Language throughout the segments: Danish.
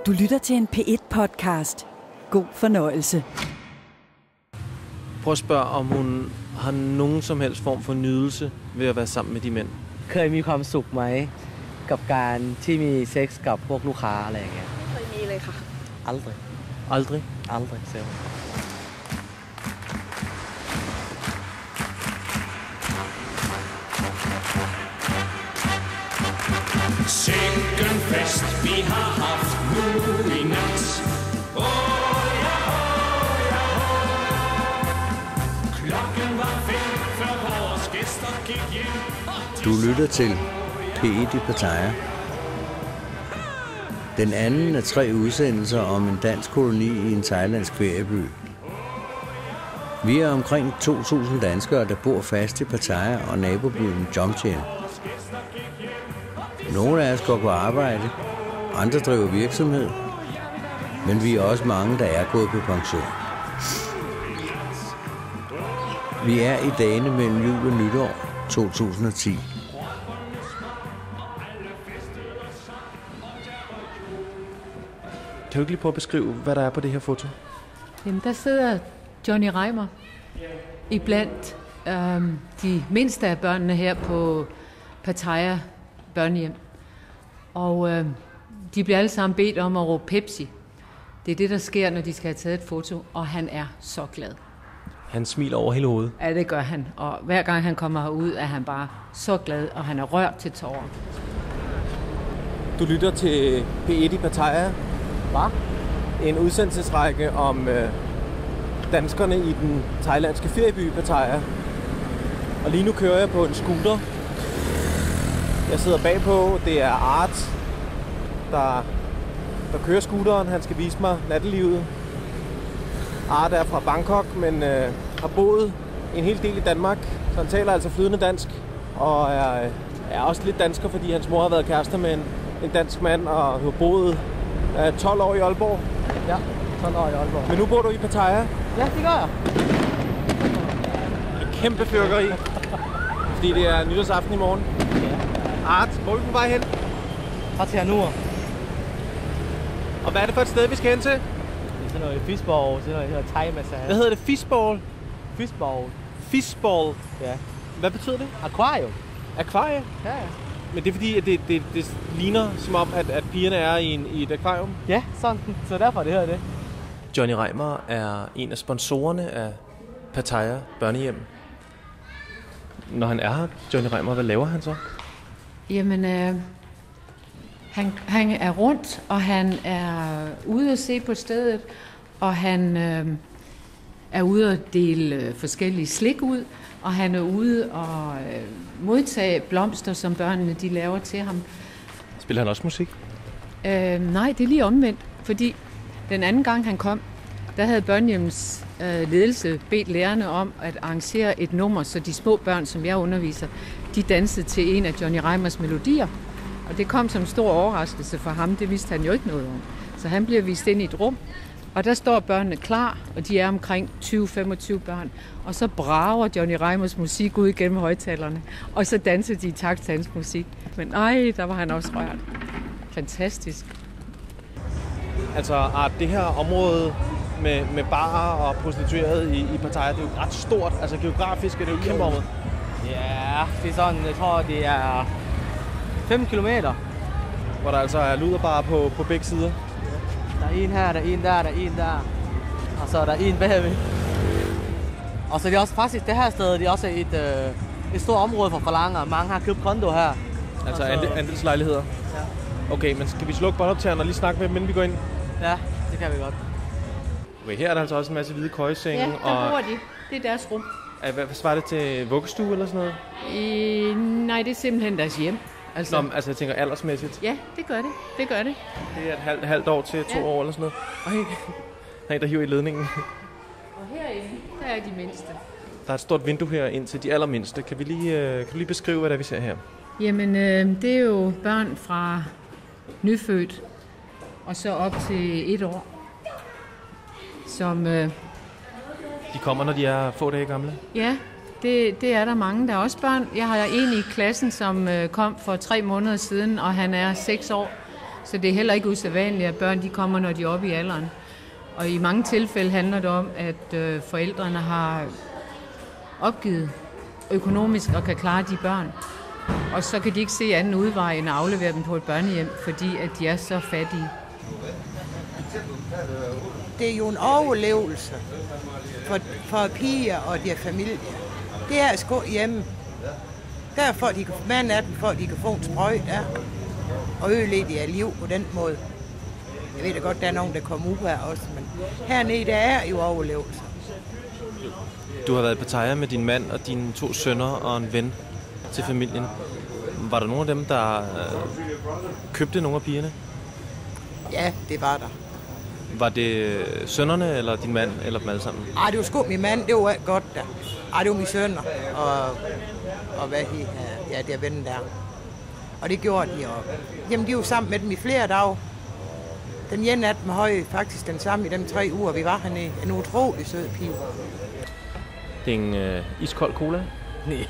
Du lytter til en P1-podcast. God fornøjelse. Prøv at spørge, om hun har nogen som helst form for nydelse ved at være sammen med de mænd. เคยมีความสุขไหมกับการที่มีเซ็กส์กับพวกลูกค้าอะไรอย่างเงี้ยไม่เคยมีเลยค่ะ aldrig Aldrig. aldrig selv Sikken fest vi har haft nu i nat. Ja, klokken var 5, før vores gæster gik hjem. Du lytter til P1 i Pattaya. Den anden af 3 udsendelser om en dansk koloni i en thailandsk ferieby. Vi er omkring 2.000 danskere, der bor fast i Pattaya og nabobyen Jomtien. Nogle af os går på arbejde, andre driver virksomhed, men vi er også mange, der er gået på pension. Vi er i dagene mellem jul og nytår 2010. Kan du ikke lige prøve at beskrive, hvad der er på det her foto? Jamen, der sidder Johnny Reimer iblandt de mindste af børnene her på Pattaya børnehjem. Og de bliver alle sammen bedt om at råbe Pepsi. Det er det, der sker, når de skal have taget et foto, og han er så glad. Han smiler over hele hovedet. Ja, det gør han. Og hver gang han kommer herud, er han bare så glad, og han er rørt til tårer. Du lytter til P1 i Pattaya. Hvad? En udsendelsesrække om danskerne i den thailandske ferieby Pattaya. Og lige nu kører jeg på en scooter. Jeg sidder bagpå. Det er Art, der kører scooteren. Han skal vise mig nattelivet. Art er fra Bangkok, men har boet en hel del i Danmark. Så han taler altså flydende dansk. Og er også lidt dansker, fordi hans mor har været kærester med en dansk mand og har boet 12 år i Aalborg. Ja, 12 år i Aalborg. Men nu bor du i Pattaya. Ja, det gør jeg. Et kæmpe fyrkeri. Fordi det er nytårsaften i morgen. Art, hvor er vi på vej hen? Pattaya Nord. Og hvad er det for et sted, vi skal hen til? Det er sådan noget fishbowl, sådan noget thai-massage. Hvad hedder det? Fishbowl? Fishbowl. Fishbowl? Ja. Hvad betyder det? Aquarium. Akvarie? Ja, ja. Men det er fordi, at det ligner som om, at pigerne er i et akvarium? Ja, sådan. Så derfor det hedder det. Johnny Reimer er en af sponsorerne af Pattaya børnehjem. Når han er her, Johnny Reimer, hvad laver han så? Jamen, han er rundt, og han er ude at se på stedet, og han er ude at dele forskellige slik ud, og han er ude og modtage blomster, som børnene de laver til ham. Spiller han også musik? Nej, det er lige omvendt, fordi den anden gang han kom, der havde børnehjemmets ledelse bedt lærerne om at arrangere et nummer, så de små børn, som jeg underviser, de dansede til en af Johnny Reimers melodier. Og det kom som en stor overraskelse for ham, det vidste han jo ikke noget om. Så han bliver vist ind i et rum, og der står børnene klar, og de er omkring 20-25 børn. Og så brager Johnny Reimers musik ud gennem højtalerne, og så danser de i takt til hans musik. Men der var han også rørt. Fantastisk. Altså, Art, det her område med barer og prostituerede i Pattaya, det er jo ret stort. Altså geografisk er det jo et kæmpe område. Ja, det er sådan, jeg tror, det er 5 kilometer. Hvor der altså er luderbarer på begge sider. Der er en her, der er en der, der er en der. Og så er der en bagved. Og så er det også faktisk, det her sted, det er også et stort område for forlanger. Mange har købt kondo her. Altså andelslejligheder? Ja. Okay, men skal vi slukke båndoptageren og lige snakke med dem, inden vi går ind? Ja, det kan vi godt. Okay, her er der altså også en masse hvide køjesenge. Ja, der bor de. Det er deres rum. Hvad svarer det til vuggestue eller sådan noget? Nej, det er simpelthen deres hjem. Altså jeg tænker aldersmæssigt. Ja, det gør det. Det gør det. Det er et halvt år til 2 år eller sådan noget. Nej, der hiver i ledningen. Og herinde, der er de mindste. Der er et stort vindue her ind til de allermindste. Kan du lige beskrive, hvad det er, vi ser her? Jamen, det er jo børn fra nyfødt og så op til 1 år. Som... De kommer, når de er få dage gamle? Ja, det er der mange. Der er også børn. Jeg har en i klassen, som kom for 3 måneder siden, og han er 6 år. Så det er heller ikke usædvanligt, at børn de kommer, når de er oppe i alderen. Og i mange tilfælde handler det om, at forældrene har opgivet økonomisk og kan klare de børn. Og så kan de ikke se anden udvej end at aflevere dem på et børnehjem, fordi at de er så fattige. Det er jo en overlevelse for piger og deres familie. Det er at gå hjemme. Derfor de kan hver natten, for at de kan få en sprøjt der og ødelægge deres liv på den måde. Jeg ved da godt, der er nogen, der kommer ud her også, men hernede der er jo overlevelse. Du har været i Pattaya med din mand og dine 2 sønner og en ven til familien. Var der nogen af dem, der købte nogle af pigerne? Ja, det var der. Var det sønnerne eller din mand eller dem alle sammen? Ej, det var sgu min mand, det var godt der. Ej, det var mine sønner og hvad ja, det er vennen der. Og det gjorde de, og jamen, de var sammen med dem i flere dage. Den ene af dem havde faktisk den samme i de 3 uger, vi var hernede. En utrolig sød pige. Det er en iskold cola? Nej.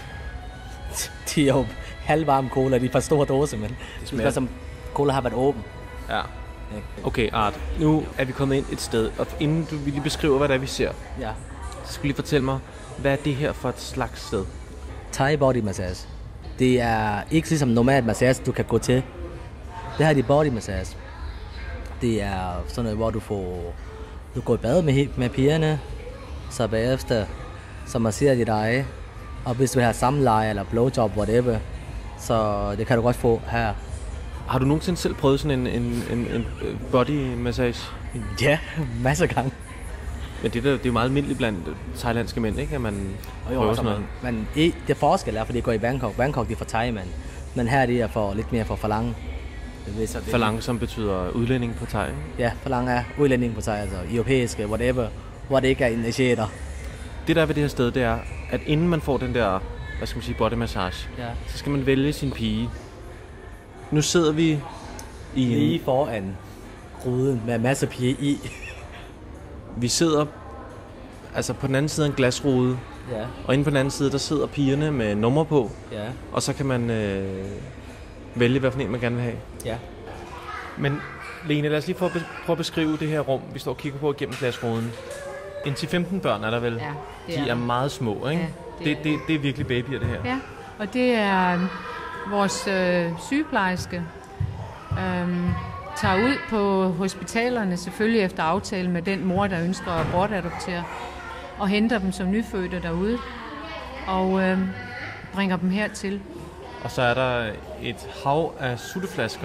De er jo halvvarme cola, de er for store dåse, men det smager som cola har været åben. Ja. Okay, Art. Nu er vi kommet ind et sted, og inden du lige beskriver, hvad det er, vi ser, Ja. så skal du lige fortælle mig, hvad er det her for et slags sted? Thai body massage. Det er ikke ligesom normal massage, du kan gå til. Det her er body massage. Det er sådan noget, hvor du går i bad med pigerne, så bagefter, så masserer de dig. Og hvis du har samleje eller blowjob, whatever, så det kan du godt få her. Har du nogensinde selv prøvet sådan en body massage? Ja, masser af gange. Men det er jo meget almindeligt blandt thailandske mænd, ikke? At man prøver sådan noget. Men det forskel er, fordi det går i Bangkok. Bangkok det er for thai, men her det er for lidt mere for forlang. Forlang, som betyder udlænding på thai? Ja, forlang er udlænding på thai, altså europæiske, whatever, hvor det ikke er initiator. Det der ved det her sted, det er, at inden man får den der, hvad skal man sige, body massage, så skal man vælge sin pige. Nu sidder vi i lige foran gryden med masser af pige i. Vi sidder altså på den anden side af en glasrude, og inde på den anden side, der sidder pigerne med nummer på, og så kan man vælge, hvad for en man gerne vil have. Ja. Men Lene, lad os lige prøve at beskrive det her rum, vi står og kigger på gennem glasruden. En 10-15 børn er der vel? Ja, de er meget små, ikke? Ja, det er virkelig babyer, det her. Ja, og det er vores sygeplejerske tager ud på hospitalerne, selvfølgelig efter aftale med den mor, der ønsker at bortadoptere, og henter dem som nyfødte derude, og bringer dem hertil. Og så er der et hav af sutteflasker,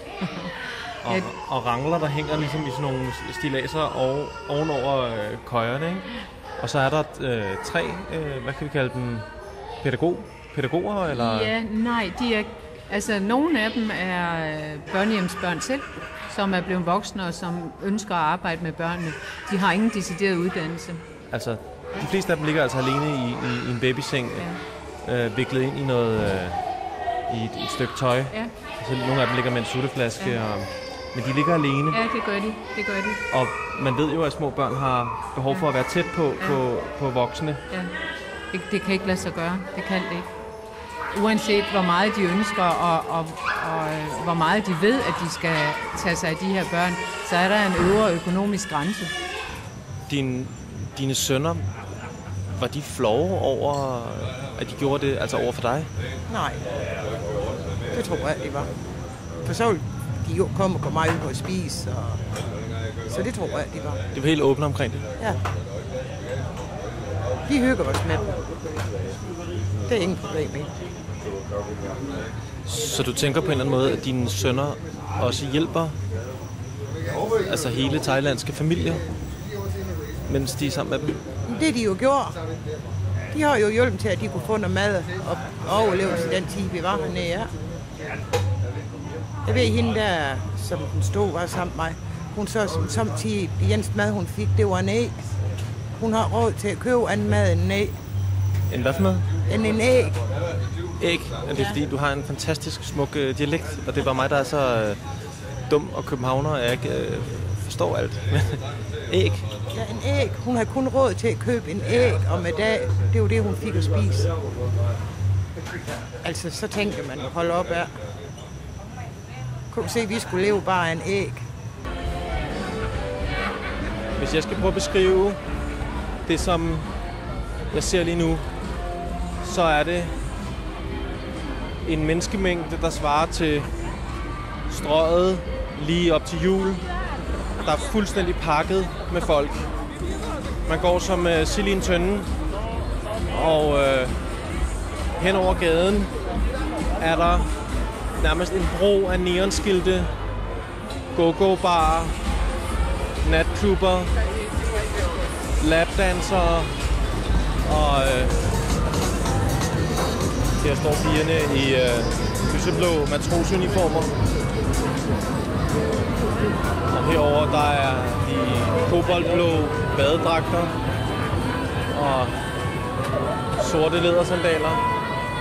og rangler, der hænger ligesom i sådan nogle stillaser ovenover køjerne, ikke? Og så er der 3, hvad kan vi kalde dem, pædagoger, eller? Ja, nej, de er, altså nogle af dem er børnehjemsbørn selv, som er blevet voksne og som ønsker at arbejde med børnene. De har ingen decideret uddannelse. Altså, de fleste af dem ligger altså alene i en babyseng, viklet ind i noget, i et stykke tøj. Ja. Så nogle af dem ligger med en sutteflaske, men de ligger alene. Ja, det gør de. Og man ved jo, at små børn har behov for at være tæt på voksne. Ja. Det kan ikke lade sig gøre. Det kan det ikke. Uanset hvor meget de ønsker og hvor meget de ved, at de skal tage sig af de her børn, så er der en øvre økonomisk grænse. Dine sønner, var de flove over, at de gjorde det, altså over for dig? Nej, det tror jeg, det var. For så ville de jo komme og gå mig ud og spise, så det tror jeg, det var. Det var helt åbent omkring det? Ja. De hygger os med dem. Det er ingen problem med. Så du tænker på en eller anden måde, at dine sønner også hjælper altså hele thailandske familier, mens de er sammen med dem? Det de jo gjorde. De har jo hjulpet til, at de kunne få noget mad og overlevelse den tid, vi var hernede. Ja. Jeg ved, hende der, som den stod, var sammen med mig. Hun så som tid, Jens mad, hun fik, det var en æg. Hun har råd til at købe anden mad end en æg. En hvad for noget? En æg. Æg? Er det fordi, du har en fantastisk smuk dialekt, og det er bare mig, der er så dum og københavner, at jeg ikke forstår alt. Æg? Ja, en æg. Hun har kun råd til at købe en æg om en dag. Det var det, hun fik at spise. Altså, så tænkte man, hold op af. kunne du se, at vi skulle leve bare af en æg. Hvis jeg skal prøve at beskrive det, som jeg ser lige nu, så er det en menneskemængde, der svarer til Strøget lige op til jul. Der er fuldstændig pakket med folk. Man går som sild i en tønde, og hen over gaden er der nærmest en bro af neonskilte, go-go-barer, natklubber, lapdansere, og her står pigerne i lyseblå matrosuniformer. Og herover der er de koboldblå badedragter og sorte lædersandaler.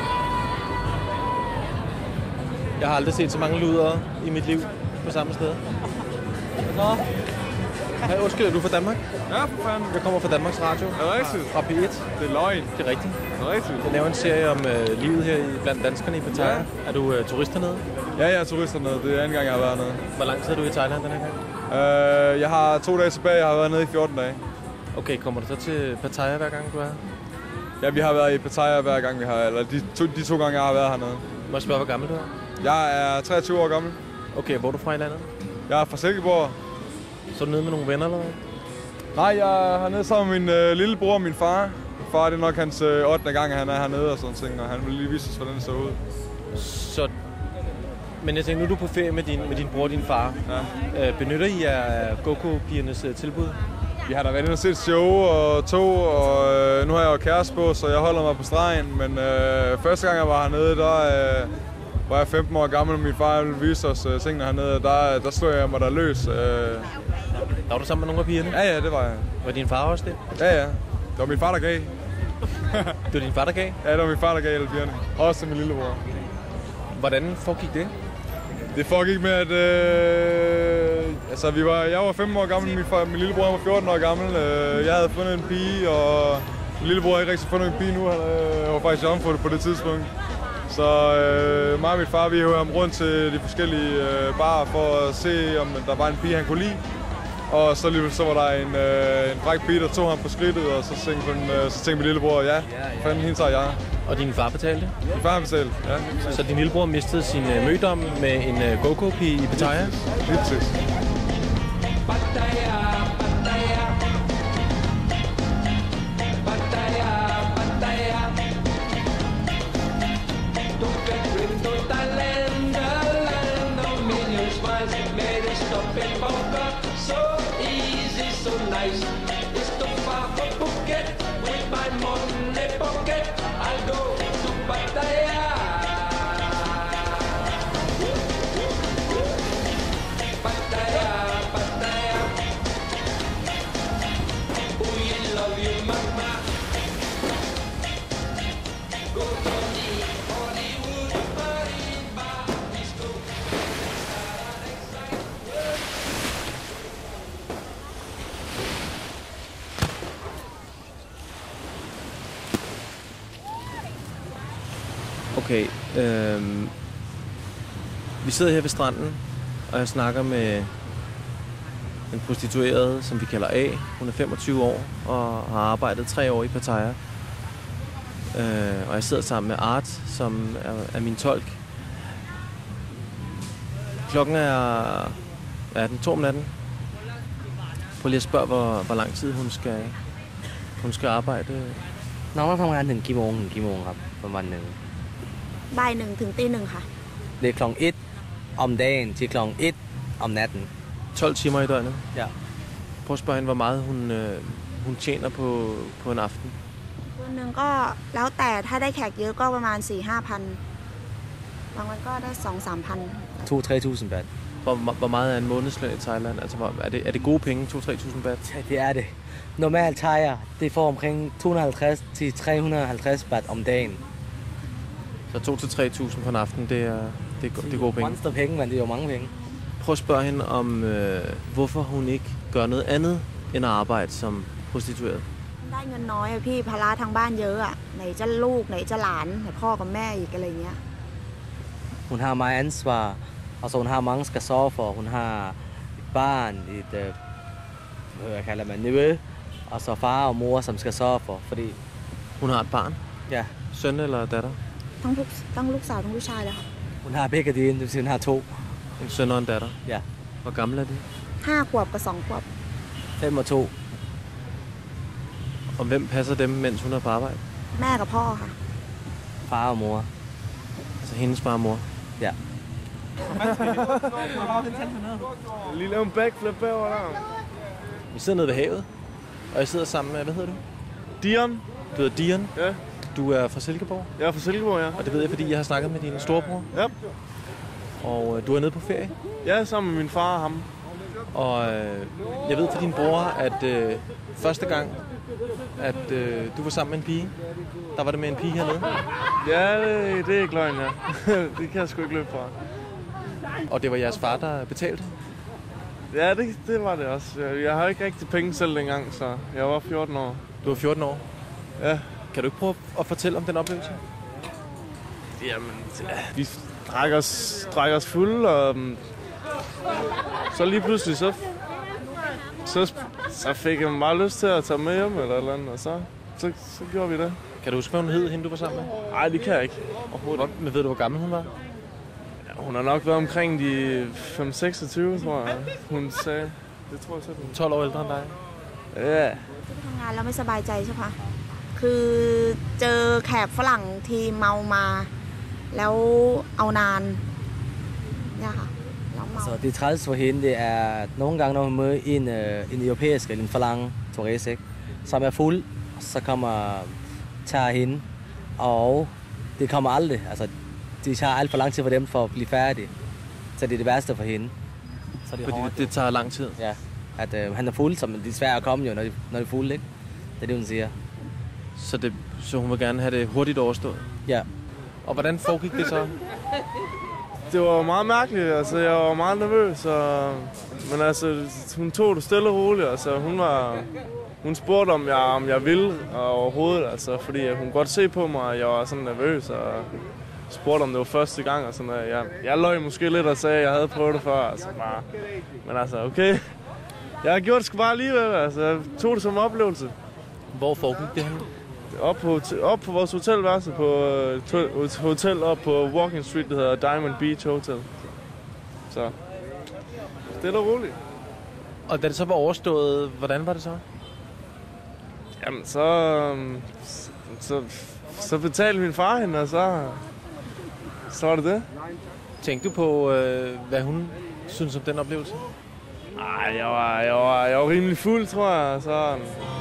Jeg har aldrig set så mange ludere i mit liv på samme sted. Nå. Hey, undskyld, er du fra Danmark? Ja, for fanden. Jeg kommer fra Danmarks Radio. Er det rigtigt? Fra P1. Det er løgn. Det er rigtigt. Det er rigtigt. Jeg laver en serie om livet her blandt danskerne i Pattaya. Ja. Er du turist hernede? Ja, jeg er turist hernede. Det er anden gang, jeg har været hernede. Hvor lang tid er du i Thailand den her gang? Jeg har 2 dage tilbage. Jeg har været nede i 14 dage. Okay, kommer du så til Pattaya hver gang, du er her? Ja, vi har været i Pattaya hver gang, vi har... Eller de 2 gange, jeg har været hernede. Må jeg spørge, hvor gammel du er? Jeg er 23 år gammel. Okay, hvor er du fra i landet? Jeg er fra Silkeborg. Så er du nede med nogle venner, eller hvad? Nej, jeg er hernede sammen med min lillebror og min far. Min far, det er nok hans 8. gang, han er hernede og sådan ting, og han vil lige vise os, hvordan det ser ud. Så... Men jeg tænker, nu er du på ferie med din bror og din far. Ja. Benytter I af Go-Go-pigernes tilbud? Vi har da været inde og set show og tog, og nu har jeg jo kæreste på, så jeg holder mig på stregen. Men første gang jeg var hernede, der var jeg 15 år gammel, og min far ville vise os tingene hernede. Der slog jeg mig der løs. Var du sammen med nogle af pigerne? Ja, det var jeg. Var din far også det? Ja. Det var min far, der gav. Det var din far, der gav? Ja, det var min far, der gav alle pigerne. Også til min lillebror. Hvordan foregik det? Det foregik med, at jeg var 15 år gammel, min lillebror var 14 år gammel. Jeg havde fundet en pige, og min lillebror havde ikke rigtig fundet en pige nu. Han var faktisk jomfru på det tidspunkt. Så mig og min far, vi hævde ham rundt til de forskellige barer for at se, om der var en pige, han kunne lide. Og så var der en fræk pige, der tog ham på skridtet, og så tænkte min lillebror, ja, fanden, hende tager jeg. Og din far betalte? Min far betalte, ja. Så din lillebror mistede sin mødom med en go-go-pige i Pattaya? Lige præcis. Okay, vi sidder her ved stranden, og jeg snakker med en prostitueret, som vi kalder A. Hun er 25 år og har arbejdet 3 år i Pattaya. Og jeg sidder sammen med Art, som er min tolk. Klokken er 2 om natten. Prøv lige at spørge, hvor lang tid hun skal arbejde. น้องต้องทำงานถึงกี่โมงครับประมาณนึงบ่าย 1 ถึงตี 1 ค่ะ Det er klokken 1 om dagen til klokken 1 om natten. 12 timer i døgnet? Ja. Prøv at spørge hende, hvor meget hun tjener på en aften. วันหนึ่งก็แล้วแต่ถ้าได้แขกเยอะก็ประมาณ 4-5 พัน บางวันก็ได้ 2-3 พัน 2-3.000 baht. Hvor meget er en månedsløn i Thailand? Altså, er det gode penge, 2-3.000 baht? Ja, det er det. Normalt thaier, det får omkring 250 til 350 baht om dagen. Så 2-3.000 på en aften, det er gode penge. Monsterpenge, men det er jo mange penge. Prøv at spørge hende om, hvorfor hun ikke gør noget andet end at arbejde som prostitueret. ได้เงินน้อยอะพี่ภาระทางบ้านเยอะอะไหนจะลูกไหนจะหลานไหนพ่อกับแม่อีกอะไรเงี้ย Hun har meget ansvar, Og så hun har mange skal sørge for. Hun har et barn, hvad kalder man, nevø, og så far og mor, som skal sørge for, fordi... Hun har et barn? Ja. Søn eller datter? ทั้งลูกสาวทั้งลูกชายเลยค่ะ Hun har begge dele, det vil sige, hun har 2. En søn og en datter? Ja. Hvor gamle er de? 5 ขวบกับ2 ขวบ 5 og 2. Og hvem passer dem, mens hun er på arbejde? แม่กับพ่อค่ะ Far og mor. Altså hendes far og mor? Ja. Lige lave en backflip herovre der. Vi sidder nede ved havet, og jeg sidder sammen med, hvad hedder du? Dion. Du hedder Dion? Ja. Du er fra Silkeborg? Jeg er fra Silkeborg, ja. Og det ved jeg, fordi jeg har snakket med din storebror? Ja. Og du er nede på ferie? Ja, sammen med min far og ham. Og jeg ved fra din bror, at første gang, at du var sammen med en pige, der var det med en pige hernede? Ja, det er ikke løgn, ja. Det kan jeg sgu ikke løbe fra. Og det var jeres far, der betalte? Ja, det var det også. Jeg har ikke rigtig penge selv dengang, så jeg var 14 år. Du var 14 år? Ja. Kan du ikke prøve at fortælle om den oplevelse? Jamen, vi drak os fulde, og så lige pludselig så fik jeg bare lyst til at tage med hjem eller et eller andet, og så gjorde vi det. Kan du huske, hvad hun hed, hende du var sammen med? Nej, det kan jeg ikke. Overhovedet. Men ved du, hvor gammel hun var? Ja, hun har nok været omkring de 5-26, tror jeg. Hun sagde. Det tror jeg sådan. 12 år ældre end dig? Ja. ทำงานแล้วไม่สบายใจใช่ปะคือเจอแขกฝรั่งทีเมามาแล้วเอานานเนี่ยค่ะแล้วเมา Så det træls for hende, det er, at nogle gange, når hun møder en europæisk eller en forlang turist, ikke, som er fuld, så tager hende, og det kommer aldrig. Altså, det tager alt for lang tid for dem for at blive færdige. Så det er det værste for hende. Så det Fordi det tager lang tid? Ja, at han er fuld, så det er svært at komme jo, når de er fulde, ikke? Det er det, hun siger. Så hun vil gerne have det hurtigt overstået? Ja. Og hvordan foregik det så? Det var meget mærkeligt, altså jeg var meget nervøs, men altså hun tog det stille og roligt, altså hun spurgte om jeg ville overhovedet, altså fordi hun kunne godt se på mig, at jeg var sådan nervøs, og spurgte om det var første gang, og sådan noget. Jeg løj måske lidt og sagde, at jeg havde prøvet det før, altså bare, men altså okay, jeg har gjort det sgu bare alligevel, altså jeg tog det som oplevelse. Hvor foregik det henne? Op på vores hotelværelse på et hotel op på Walking Street, der hedder Diamond Beach Hotel. Så det er da roligt. Og da det så var overstået, hvordan var det så? Jamen så betalte min far hende, og så var det det. Tænkte du på, hvad hun synes om den oplevelse? Nej, jeg var rimelig fuld, tror jeg. Så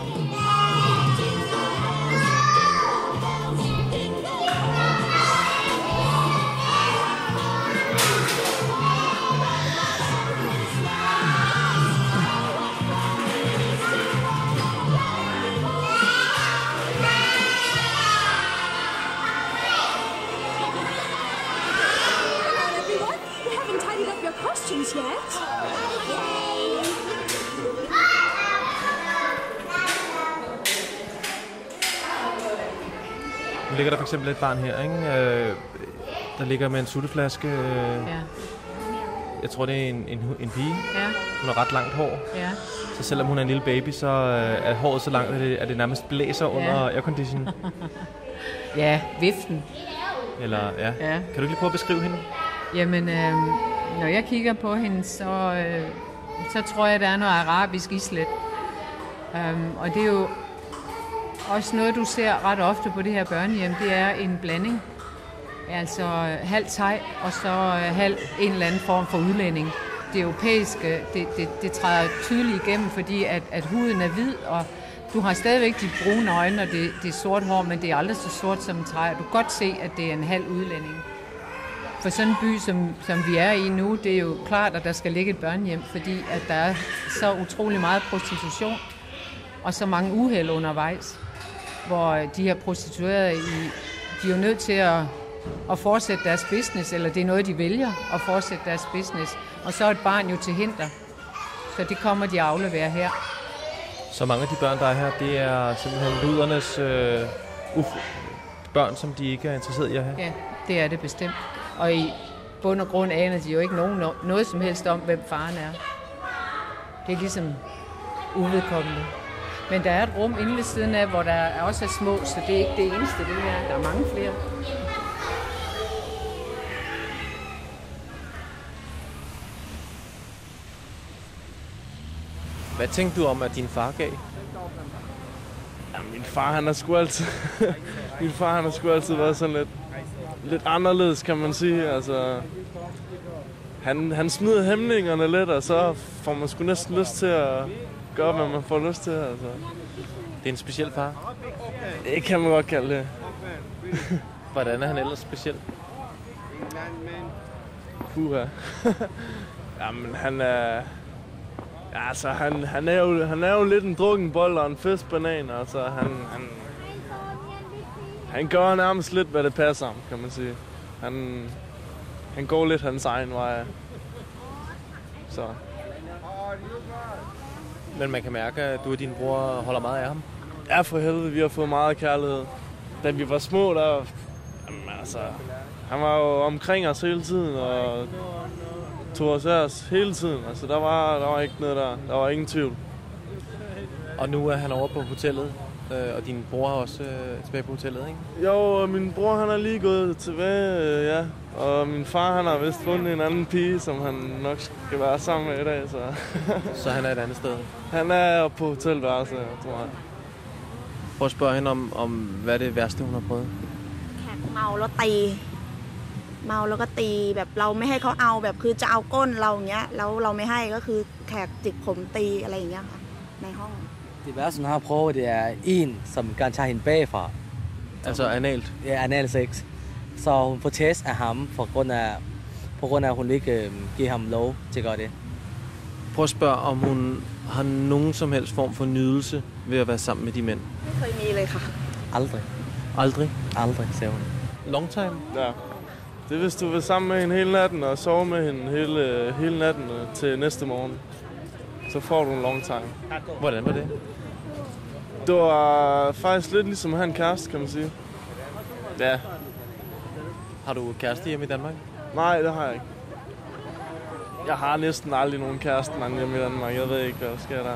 Nu ligger der for eksempel et barn her, ikke? Der ligger med en sutteflaske. Ja. Jeg tror, det er en pige. Ja. Hun har ret langt hår. Ja. Så selvom hun er en lille baby, så er håret så langt, at det nærmest blæser under aircondition. Ja, viften. Eller, ja. Ja. Kan du ikke lige prøve at beskrive hende? Jamen, når jeg kigger på hende, så tror jeg, der er noget arabisk islet. Og det er jo også noget, du ser ret ofte på det her børnehjem. Det er en blanding. Altså halv thai, og så halv en eller anden form for udlænding. Det europæiske, det træder tydeligt igennem, fordi at huden er hvid, og du har stadigvæk de brune øjne, og det er sort hår, men det er aldrig så sort som en træ. Du kan godt se, at det er en halv udlænding. For sådan en by, som vi er i nu, det er jo klart, at der skal ligge et børnehjem, fordi at der er så utrolig meget prostitution, og så mange uheld undervejs, hvor de her prostituerede, de er jo nødt til at fortsætte deres business, eller det er noget, de vælger at fortsætte deres business. Og så er et barn jo til hinder. Så det kommer de at aflevere her. Så mange af de børn, der er her, det er simpelthen ludernes børn, som de ikke er interesseret i at have? Ja, det er det bestemt. Og bund og grund aner de jo ikke noget som helst om, hvem faren er. Det er ligesom uvedkommende. Men der er et rum inde ved siden af, hvor der også er små, så det er ikke det eneste, det her. Der er mange flere. Hvad tænkte du om, at din far gav? Ja, min far han har sgu altid været sådan lidt anderledes, kan man sige. Altså, han smider hæmningerne lidt, og så får man sgu næsten lyst til at gøre, hvad man får lyst til. Altså. Det er en speciel far. Det kan man godt kalde det. Hvordan er han ellers speciel? Puha. Jamen, han er... Altså, han er jo lidt en drukken bold og en festbanan. Altså, han gør nærmest lidt, hvad det passer ham, kan man sige. Han går lidt hans egen vej. Så. Men man kan mærke, at du og din bror holder meget af ham. Ja, for helvede, vi har fået meget kærlighed. Da vi var små, han var jo omkring os hele tiden, og tog os af os hele tiden. Altså, der var ikke noget der. Der var ingen tvivl. Og nu er han over på hotellet, og din bror er også tilbage på hotellet, ikke? Jo, min bror han er lige gået tilbage, ja. Og min far han har vist fundet en anden pige, som han nok skal være sammen med i dag. Så, så han er et andet sted? Han er på hotelværelse, tror jeg. Prøv at spørge hende om, hvad er det værste, hun har prøvet? เมาแล้วก็ตีแบบเราไม่ให้เขาเอาแบบคือจะเอาก้นเราอย่างเงี้ยแล้วเราไม่ให้ก็คือแขกจิกผมตีอะไรอย่างเงี้ยค่ะในห้อง Det værste, hun har prøvet, det er en, som gerne tager hende bagfra. Altså analt? Ja, anal sex. Så hun får tæsk af ham, på grund af, at hun ikke giver ham lov til at gøre det. Prøv at spørge, om hun har nogen som helst form for nydelse ved at være sammen med de mænd. Aldrig. Aldrig? Aldrig, siger hun. Long time? Ja. Det er, hvis du vil sammen med hende hele natten og sove med hende hele natten til næste morgen. Så får du en long time. Hvordan var det? Det var faktisk lidt ligesom at have en kæreste, kan man sige. Ja. Har du kæreste hjemme i Danmark? Nej, det har jeg ikke. Jeg har næsten aldrig nogen kæreste hjemme i Danmark. Jeg ved ikke, hvad der sker der.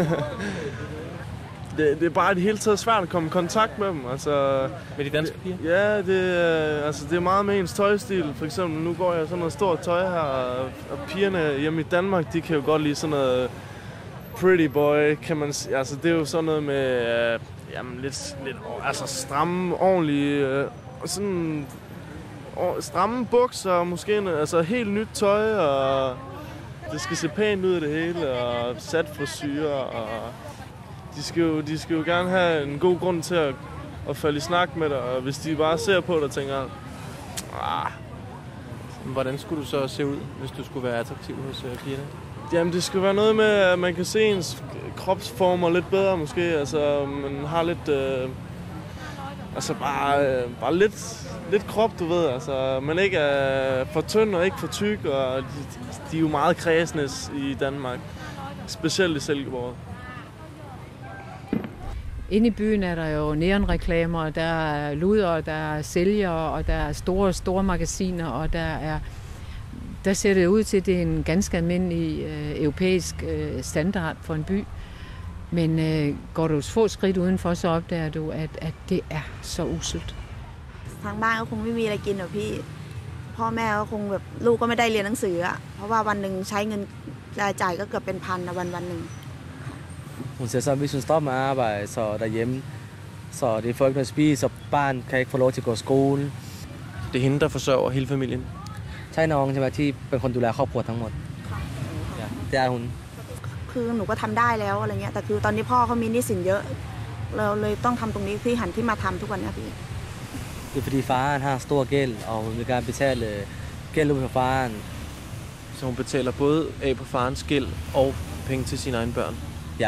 Det er bare det hele taget svært at komme i kontakt med dem. Altså, med de danske piger? Ja, det er meget med ens tøjstil. For eksempel, nu går jeg sådan noget stort tøj her, og pigerne hjemme i Danmark, de kan jo godt lide sådan noget pretty boy, kan man sige. Altså, det er jo sådan noget med lidt altså stramme, ordentlige, sådan stramme bukser, måske altså helt nyt tøj, og det skal se pænt ud af det hele, og sat frisyrer, og de skal jo gerne have en god grund til at falde i snak med dig, og hvis de bare ser på dig og tænker, Hvordan skulle du så se ud, hvis du skulle være attraktiv hos pigerne? Jamen, det skulle være noget med, at man kan se ens kropsformer lidt bedre måske. Altså, man har lidt... bare lidt krop, du ved. Altså, man ikke er for tynd og ikke for tyk, og de er jo meget kredsende i Danmark. Specielt i Silkeborg. Inde i byen er der jo neonreklamer, der er luder, der er sælgere, og der er store magasiner, og der ser det ud til, at det er en ganske almindelig europæisk standard for en by. Men går du få skridt udenfor, så opdager du, at det er så uselt. ทางบ้านก็คงไม่มีอะไรกินหรอกพี่พ่อแม่ก็คงแบบลูกก็ไม่ได้เรียนหนังสืออ่ะเพราะว่าวันหนึ่งใช้เงินรายจ่ายก็เกือบเป็นพันนะวันหนึ่ง Hun siger så, hvis hun stopper med at arbejde så derhjemme, så det får ikke noget at spise, så barn kan ikke få lov til at gå i skole. Det er hende, der forsørger hele familien? ใช่น้องใช่ไหมที่เป็นคนดูแลครอบครัวทั้งหมด det er hun. คือหนูก็ทำได้แล้วอะไรเงี้ยแต่คือตอนนี้พ่อเขามีหนี้สินเยอะเราเลยต้องทำตรงนี้ที่หันที่มาทำทุกวันนี้พี่ Det er fordi faren har stor gæld, og hun vil gerne betale gæld ud fra faren. Så hun betaler både af på farens gæld og penge til sine egne børn? Ja.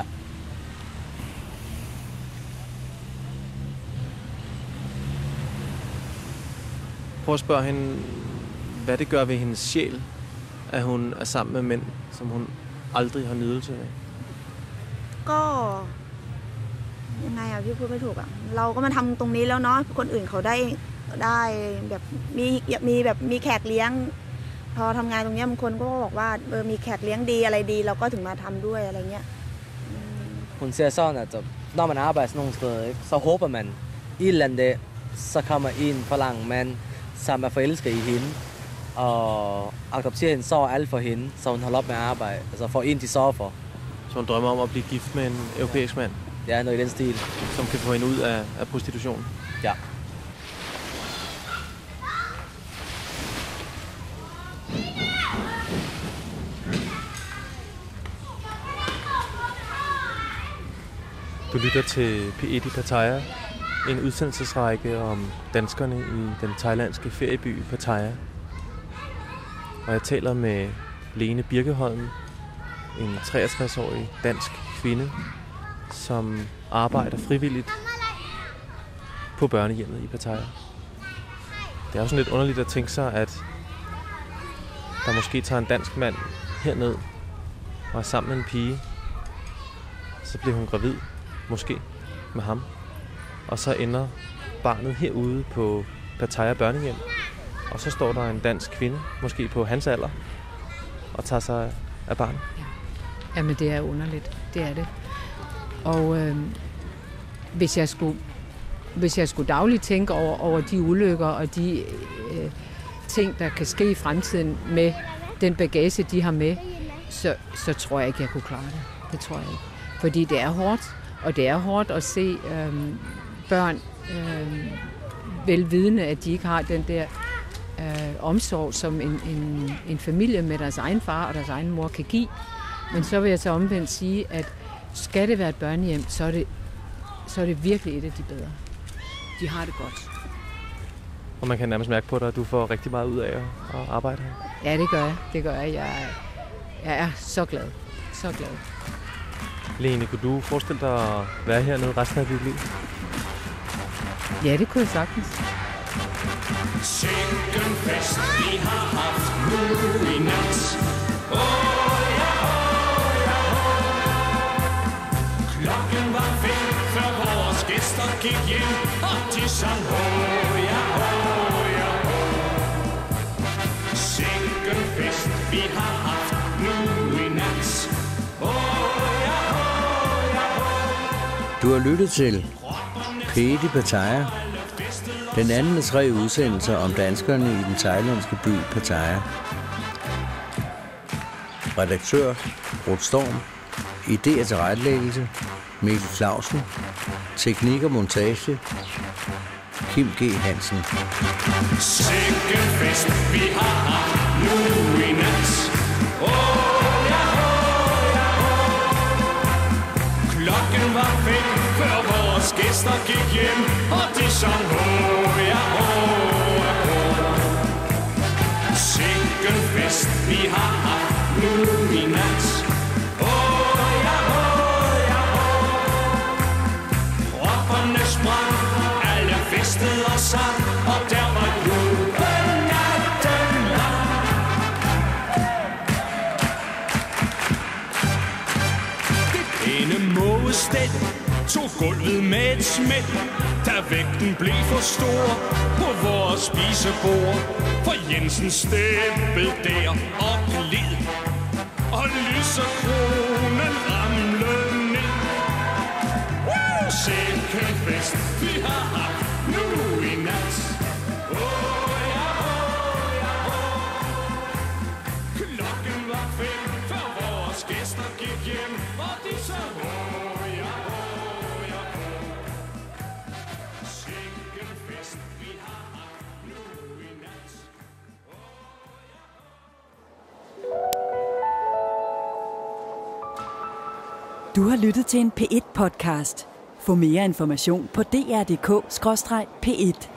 Prøv at spørge hende, hvad det gør ved hendes sjæl, at hun er sammen med mænd, som hun aldrig har nydelse af. ก็ยังไงอ่ะพี่พูดไม่ถูกอ่ะเราก็มาทำตรงนี้แล้วเนาะคนอื่นเขาได้แบบมีแขกเลี้ยงพอทำงานตรงเนี้ยบางคนก็บอกว่ามีแขกเลี้ยงดีอะไรดีเราก็ถึงมาทำด้วยอะไรเงี้ย Hun siger sådan, at når man arbejder sådan nogle steder, ikke, så håber man i et eller andet dag, så kommer en forlang mand, som er forelsket i hende, og adopterer hende, så alt for hende, så hun holder op med at arbejde. Altså får en, de sover for. Så hun drømmer om at blive gift med en europæisk mand? Ja, noget i den stil. Som kan få hende ud af prostitution? Ja. Du lytter til P1 i Pattaya, en udsendelsesrække om danskerne i den thailandske ferieby Pattaya. Og jeg taler med Lene Birkeholm, en 63-årig dansk kvinde, som arbejder frivilligt på børnehjemmet i Pattaya. Det er jo sådan lidt underligt at tænke sig, at der måske tager en dansk mand herned og er sammen med en pige. Så bliver hun gravid, måske med ham. Og så ender barnet herude på Pattaya børnehjem. Og så står der en dansk kvinde, måske på hans alder, og tager sig af barnet. Jamen det er underligt, det er det. Og hvis jeg skulle dagligt tænke over de ulykker og de ting, der kan ske i fremtiden med den bagage, de har med, så tror jeg ikke, jeg kunne klare det. Det tror jeg ikke. Fordi det er hårdt, og det er hårdt at se børn velvidende, at de ikke har den der omsorg, som en familie med deres egen far og deres egen mor kan give. Men så vil jeg så omvendt sige, at skal det være et børnehjem, så er det virkelig et af de bedre. De har det godt. Og man kan nærmest mærke på dig, at du får rigtig meget ud af at arbejde her. Ja, det gør jeg. Det gør jeg. Jeg er så glad. Så glad. Lene, kunne du forestille dig at være hernede resten af dit liv? Ja, det kunne jeg sagtens. Sikken fest, vi har haft nu i nat. Klokken var 5, før vores gæster gik hjem, og de sang hoja, hoja, sikken fest, vi har haft nu i nat. Du har lyttet til P1 i Pattaya, den anden af 3 udsendelser om danskerne i den thailandske by Pattaya. Redaktør Ruth Storm, idé og tilrettelæggelse Mikkel Clausen, teknik og montage Kim G. Hansen. Sikken fest, vi har haft nu i nat. Klokken var 5, før vores gæster gik hjem, og de sang hoja, hoja, hoja. Sikken fest, vi har haft nu i nat. Hoja, hoja, hoja. Propperne sprang, alle festede og sang, og der var jubel natten lang. Det pæne mågestel tog gulvet med et smæld, da vægten blev for stor på vores spisebord. For Jensen stempel der og glid, og lysekronen ramlede ned. Sikken fest, vi har haft nu i nat. Klokken var 5, før vores gæster gik hjem, og de sang hoja, hoja, sikken fest, vi har haft nu i nat. Du har lyttet til en P1-podcast. Få mere information på dr.dk/P1.